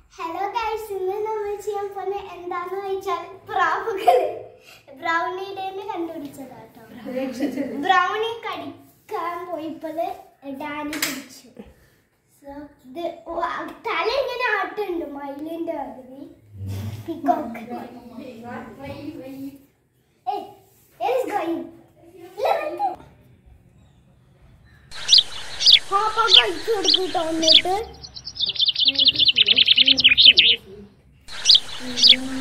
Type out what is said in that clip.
Hello guys, ഇന്ന് നമ്മൾ ചെയ്യാൻ പോകുന്നത് എന്താണെന്ന് വെച്ചാൽ പ്രാവുകൾ ബ്രൗണിയുടെ കണ്ടുപിടിച്ചതാട്ടോ. ബ്രൗണി കടിക്കാൻ പോയപ്പോൾ ഡാനി പിടിച്ചു. സോ ഇത് തല ഇങ്ങനെ ആട്ടുണ്ട് മയിലിന്റെ മാതിരി. Peacock. Hey, where is going? പാപ്പ കഴിച്ചു കൊടുക്കൂട്ടോ എന്നിട്ട്